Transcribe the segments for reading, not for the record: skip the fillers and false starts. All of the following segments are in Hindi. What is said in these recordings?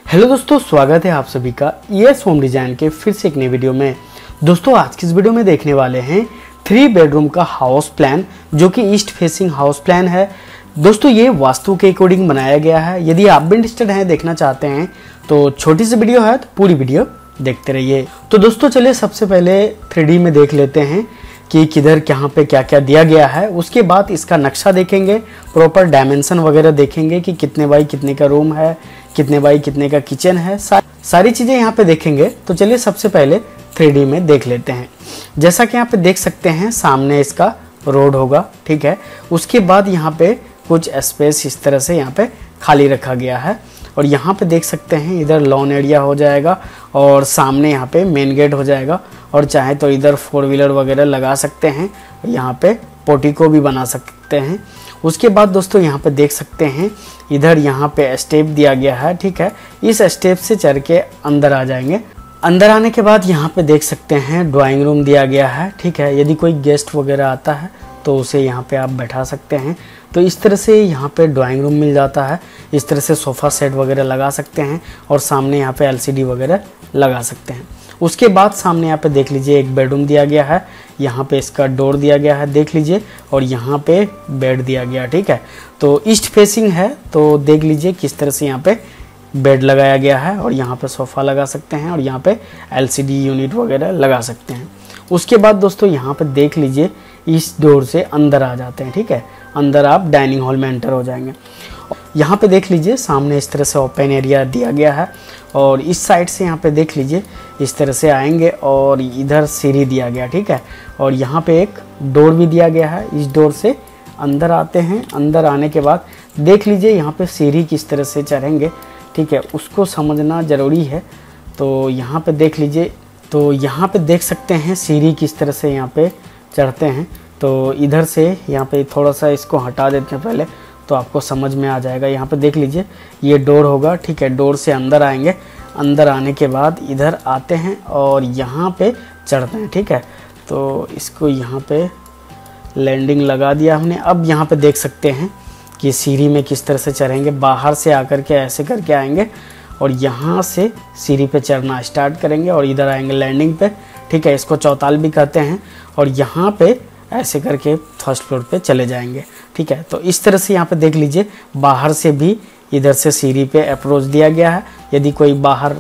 हेलो दोस्तों, स्वागत है आप सभी का ईएस होम डिजाइन के फिर से एक नई वीडियो में। दोस्तों आज की इस वीडियो में देखने वाले हैं 3 बेडरूम का हाउस प्लान जो कि ईस्ट फेसिंग हाउस प्लान है। दोस्तों ये वास्तु के अकॉर्डिंग बनाया गया है। यदि आप भी इंटरेस्टेड हैं, देखना चाहते हैं तो छोटी सी वीडियो है तो पूरी वीडियो देखते रहिए। तो दोस्तों चलिए सबसे पहले 3D में देख लेते हैं कि किधर कहाँ पे क्या क्या दिया गया है। उसके बाद इसका नक्शा देखेंगे, प्रॉपर डायमेंशन वगैरह देखेंगे कि कितने बाई कितने का रूम है, कितने बाई कितने का किचन है, सारी चीज़ें यहाँ पे देखेंगे। तो चलिए सबसे पहले 3D में देख लेते हैं। जैसा कि यहाँ पे देख सकते हैं सामने इसका रोड होगा, ठीक है। उसके बाद यहाँ पे कुछ स्पेस इस तरह से यहाँ पे खाली रखा गया है और यहाँ पे देख सकते हैं इधर लॉन एरिया हो जाएगा और सामने यहाँ पे मेन गेट हो जाएगा और चाहे तो इधर 4 व्हीलर वगैरह लगा सकते हैं, यहाँ पे पोर्टिको भी बना सकते हैं। उसके बाद दोस्तों यहाँ पे देख सकते हैं इधर यहाँ पे स्टेप दिया गया है, ठीक है। इस स्टेप से चढ़ के अंदर आ जाएंगे। अंदर आने के बाद यहाँ पे देख सकते हैं ड्राइंग रूम दिया गया है, ठीक है। यदि कोई गेस्ट वगैरह आता है तो उसे यहाँ पे आप बैठा सकते हैं। तो इस तरह से यहाँ पे ड्राइंग रूम मिल जाता है। इस तरह से सोफ़ा सेट वगैरह लगा सकते हैं और सामने यहाँ पे LCD वगैरह लगा सकते हैं। उसके बाद सामने यहाँ पे देख लीजिए एक बेडरूम दिया गया है। यहाँ पे इसका डोर दिया गया है, देख लीजिए, और यहाँ पे बेड दिया गया, ठीक है। तो ईस्ट फेसिंग है तो देख लीजिए किस तरह से यहाँ पे बेड लगाया गया है और यहाँ पे सोफ़ा लगा सकते हैं और यहाँ पे LCD यूनिट वगैरह लगा सकते हैं। उसके बाद दोस्तों यहाँ पे देख लीजिए इस डोर से अंदर आ जाते हैं, ठीक है। अंदर आप डाइनिंग हॉल में एंटर हो जाएंगे। यहाँ पे देख लीजिए सामने इस तरह से ओपन एरिया दिया गया है और इस साइड से यहाँ पे देख लीजिए इस तरह से आएंगे और इधर सीढ़ी दिया गया, ठीक है। और यहाँ पे एक डोर भी दिया गया है। इस डोर से अंदर आते हैं। अंदर आने के बाद देख लीजिए यहाँ पे सीढ़ी किस तरह से चढ़ेंगे, ठीक है, उसको समझना ज़रूरी है। तो यहाँ पे देख लीजिए, तो यहाँ पे देख सकते हैं सीढ़ी किस तरह से यहाँ पे चढ़ते हैं। तो इधर से यहाँ पे थोड़ा सा इसको हटा देते हैं पहले तो आपको समझ में आ जाएगा। यहाँ पे देख लीजिए ये डोर होगा, ठीक है। डोर से अंदर आएंगे। अंदर आने के बाद इधर आते हैं और यहाँ पे चढ़ते हैं, ठीक है। तो इसको यहाँ पे लैंडिंग लगा दिया हमने। अब यहाँ पे देख सकते हैं कि सीढ़ी में किस तरह से चढ़ेंगे। बाहर से आकर के ऐसे करके आएंगे और यहाँ से सीढ़ी पे चढ़ना स्टार्ट करेंगे और इधर आएंगे लैंडिंग पे, ठीक है। इसको चौताल भी कहते हैं। और यहाँ पे ऐसे करके फर्स्ट फ्लोर पे चले जाएंगे, ठीक है। तो इस तरह से यहाँ पे देख लीजिए बाहर से भी इधर से सीढ़ी पे अप्रोच दिया गया है। यदि कोई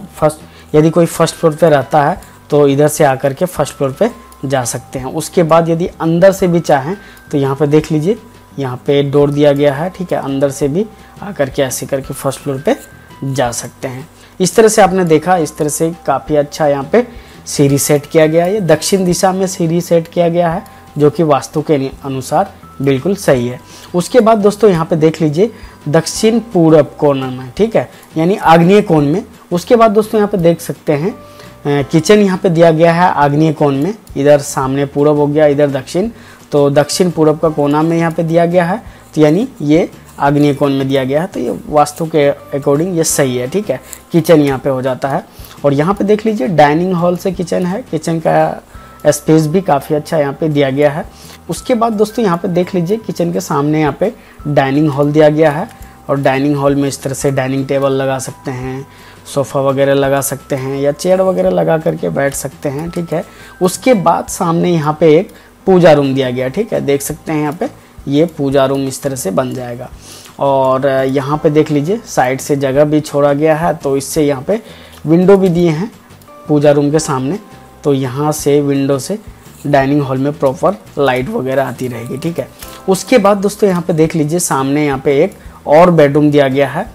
फर्स्ट फ्लोर पे रहता है तो इधर से आकर के फर्स्ट फ्लोर पे जा सकते हैं। उसके बाद यदि अंदर से भी चाहें तो यहाँ पे देख लीजिए यहाँ पे डोर दिया गया है, ठीक है। अंदर से भी आकर के ऐसे करके फर्स्ट फ्लोर पे जा सकते हैं। इस तरह से आपने देखा, इस तरह से काफ़ी अच्छा यहाँ पे सीढ़ी सेट किया गया है। ये दक्षिण दिशा में सीढ़ी सेट किया गया है जो कि वास्तु के अनुसार बिल्कुल सही है। उसके बाद दोस्तों यहाँ पे देख लीजिए दक्षिण पूर्व कॉर्नर में, ठीक है, यानी आग्नेय कोण में। उसके बाद दोस्तों यहाँ पे देख सकते हैं किचन यहाँ पे दिया गया है आग्नेय कोण में। इधर सामने पूर्व हो गया, इधर दक्षिण, तो दक्षिण पूर्व का कोना में यहाँ पे दिया गया है। तो यानी ये आग्नेय कोण में दिया गया है, तो ये वास्तु के अकॉर्डिंग ये सही है, ठीक है। किचन यहाँ पे हो जाता है। और यहाँ पे देख लीजिए डाइनिंग हॉल से किचन है। किचन का स्पेस भी काफ़ी अच्छा यहाँ पे दिया गया है। उसके बाद दोस्तों यहाँ पे देख लीजिए किचन के सामने यहाँ पे डाइनिंग हॉल दिया गया है और डाइनिंग हॉल में इस तरह से डाइनिंग टेबल लगा सकते हैं, सोफ़ा वगैरह लगा सकते हैं या चेयर वगैरह लगा करके बैठ सकते हैं, ठीक है। उसके बाद सामने यहाँ पे एक पूजा रूम दिया गया, ठीक है। देख सकते हैं यहाँ पे ये पूजा रूम इस तरह से बन जाएगा। और यहाँ पे देख लीजिए साइड से जगह भी छोड़ा गया है तो इससे यहाँ पे विंडो भी दिए हैं पूजा रूम के सामने। तो यहाँ से विंडो से डाइनिंग हॉल में प्रॉपर लाइट वगैरह आती रहेगी, ठीक है। उसके बाद दोस्तों यहाँ पे देख लीजिए सामने यहाँ पे एक और बेडरूम दिया गया है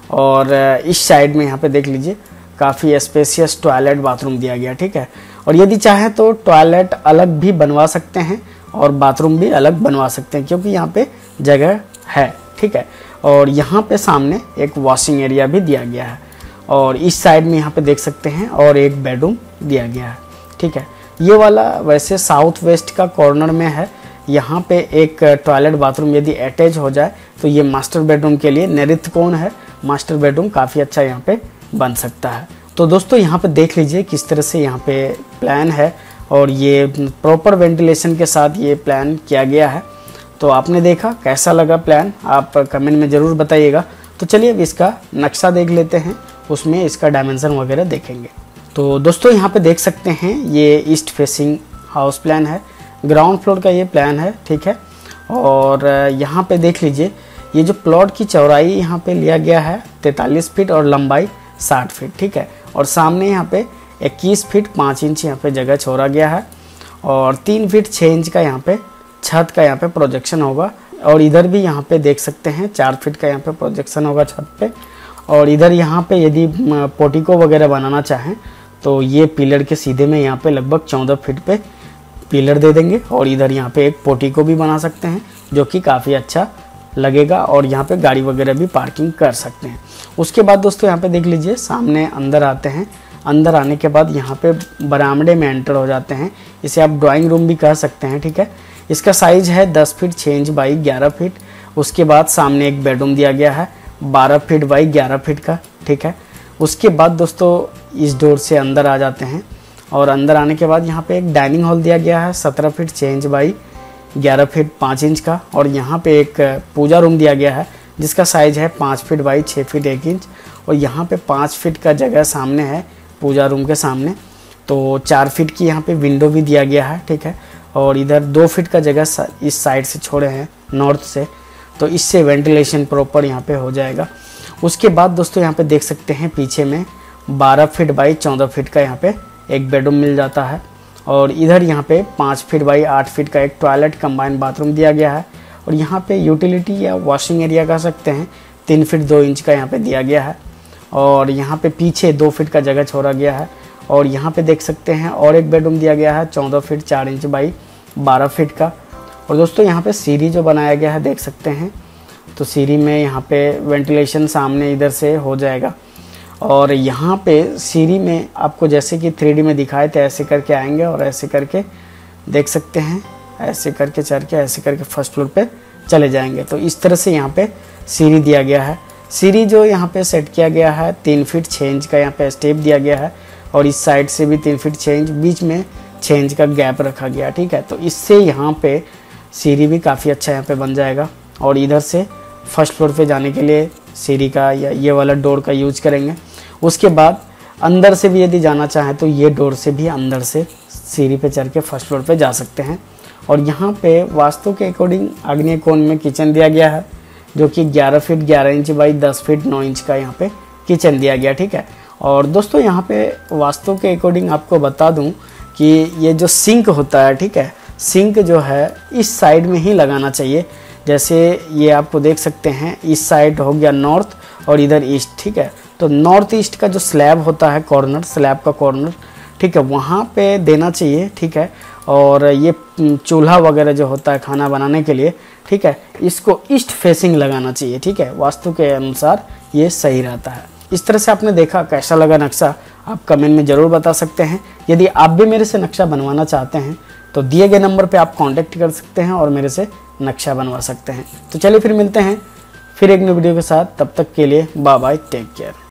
और इस साइड में यहाँ पे देख लीजिए काफ़ी स्पेशियस टॉयलेट बाथरूम दिया गया, ठीक है। और यदि चाहे तो टॉयलेट अलग भी बनवा सकते हैं और बाथरूम भी अलग बनवा सकते हैं क्योंकि यहाँ पे जगह है, ठीक है। और यहाँ पे सामने एक वॉशिंग एरिया भी दिया गया है और इस साइड में यहाँ पे देख सकते हैं और एक बेडरूम दिया गया है, ठीक है। ये वाला वैसे साउथ वेस्ट का कॉर्नर में है। यहाँ पे एक टॉयलेट बाथरूम यदि अटैच हो जाए तो ये मास्टर बेडरूम के लिए नैऋत्य कोण है। मास्टर बेडरूम काफ़ी अच्छा यहाँ पे बन सकता है। तो दोस्तों यहाँ पे देख लीजिए किस तरह से यहाँ पे प्लान है और ये प्रॉपर वेंटिलेशन के साथ ये प्लान किया गया है। तो आपने देखा कैसा लगा प्लान, आप कमेंट में ज़रूर बताइएगा। तो चलिए अब इसका नक्शा देख लेते हैं। उसमें इसका डायमेंशन वगैरह देखेंगे। तो दोस्तों यहाँ पे देख सकते हैं ये ईस्ट फेसिंग हाउस प्लान है, ग्राउंड फ्लोर का ये प्लान है, ठीक है। और यहाँ पे देख लीजिए ये जो प्लॉट की चौड़ाई यहाँ पे लिया गया है 43 फीट और लंबाई 60 फीट, ठीक है। और सामने यहाँ पे 21 फीट 5 इंच यहाँ पे जगह छोड़ा गया है और 3 फीट 6 इंच का यहाँ पे छत का यहाँ पे प्रोजेक्शन होगा। और इधर भी यहाँ पे देख सकते हैं 4 फीट का यहाँ पे प्रोजेक्शन होगा छत पे। और इधर यहाँ पे यदि पोर्टिको वगैरह बनाना चाहें तो ये पिलर के सीधे में यहाँ पे लगभग 14 फीट पे पिलर दे देंगे और इधर यहाँ पे एक पोर्टिको भी बना सकते हैं जो कि काफ़ी अच्छा लगेगा और यहाँ पे गाड़ी वगैरह भी पार्किंग कर सकते हैं। उसके बाद दोस्तों यहाँ पे देख लीजिए सामने अंदर आते हैं। अंदर आने के बाद यहाँ पे बरामदे में एंटर हो जाते हैं। इसे आप ड्राइंग रूम भी कह सकते हैं, ठीक है। इसका साइज है 10 फीट 6 इंच बाई 11 फीट। उसके बाद सामने एक बेडरूम दिया गया है 12 फीट बाई 11 फीट का, ठीक है। उसके बाद दोस्तों इस डोर से अंदर आ जाते हैं और अंदर आने के बाद यहाँ पे एक डाइनिंग हॉल दिया गया है 17 feet 6 inch by 11 feet 5 inch का। और यहाँ पे एक पूजा रूम दिया गया है जिसका साइज है 5 फीट बाई 6 फीट 1 इंच। और यहाँ पे 5 फीट का जगह सामने है पूजा रूम के सामने। तो 4 फीट की यहाँ पे विंडो भी दिया गया है, ठीक है। और इधर 2 फीट का जगह इस साइड से छोड़े हैं नॉर्थ से, तो इससे वेंटिलेशन प्रॉपर यहाँ पे हो जाएगा। उसके बाद दोस्तों यहाँ पे देख सकते हैं पीछे में 12 फीट बाई 14 फीट का यहाँ पे एक बेडरूम मिल जाता है। और इधर यहाँ पे 5 फीट बाई 8 फीट का एक टॉयलेट कंबाइंड बाथरूम दिया गया है। और यहाँ पे यूटिलिटी या वॉशिंग एरिया कह सकते हैं 3 फीट 2 इंच का यहाँ पे दिया गया है। और यहाँ पे पीछे 2 फीट का जगह छोड़ा गया है। और यहाँ पे देख सकते हैं और एक बेडरूम दिया गया है 14 फीट 4 इंच बाई 12 फीट का। और दोस्तों यहाँ पे सीढ़ी जो बनाया गया है देख सकते हैं, तो सीढ़ी में यहाँ पे वेंटिलेशन सामने इधर से हो जाएगा। और यहाँ पे सीढ़ी में आपको जैसे कि 3D में दिखाए थे ऐसे करके आएंगे और ऐसे करके देख सकते हैं, ऐसे करके चढ़ के ऐसे करके फर्स्ट फ्लोर पे चले जाएंगे। तो इस तरह से यहाँ पे सीढ़ी दिया गया है। सीढ़ी जो यहाँ पे सेट किया गया है 3 फीट 6 इंच का यहाँ पे स्टेप दिया गया है और इस साइड से भी 3 फीट 6 इंच, बीच में 6 इंच का गैप रखा गया, ठीक है। तो इससे यहाँ पे सीढ़ी भी काफ़ी अच्छा यहाँ पे बन जाएगा। और इधर से फर्स्ट फ्लोर पे जाने के लिए सीढ़ी का या ये वाला डोर का यूज करेंगे। उसके बाद अंदर से भी यदि जाना चाहें तो ये डोर से भी अंदर से सीढ़ी पे चढ़ के फर्स्ट फ्लोर पे जा सकते हैं। और यहाँ पे वास्तु के अकॉर्डिंग आग्नेय कोण में किचन दिया गया है जो कि 11 feet 11 inch by 10 feet 9 inch का यहाँ पे किचन दिया गया, ठीक है। और दोस्तों यहाँ पे वास्तु के अकॉर्डिंग आपको बता दूँ कि ये जो सिंक होता है, ठीक है, सिंक जो है इस साइड में ही लगाना चाहिए। जैसे ये आपको देख सकते हैं इस साइड हो गया नॉर्थ और इधर ईस्ट, ठीक है। तो नॉर्थ ईस्ट का जो स्लैब होता है कॉर्नर, स्लैब का कॉर्नर, ठीक है, वहाँ पे देना चाहिए, ठीक है। और ये चूल्हा वगैरह जो होता है खाना बनाने के लिए, ठीक है, इसको ईस्ट फेसिंग लगाना चाहिए, ठीक है। वास्तु के अनुसार ये सही रहता है। इस तरह से आपने देखा, कैसा लगा नक्शा आप कमेंट में ज़रूर बता सकते हैं। यदि आप भी मेरे से नक्शा बनवाना चाहते हैं तो दिए गए नंबर पे आप कांटेक्ट कर सकते हैं और मेरे से नक्शा बनवा सकते हैं। तो चलिए फिर मिलते हैं फिर एक नई वीडियो के साथ, तब तक के लिए बाय बाय, टेक केयर।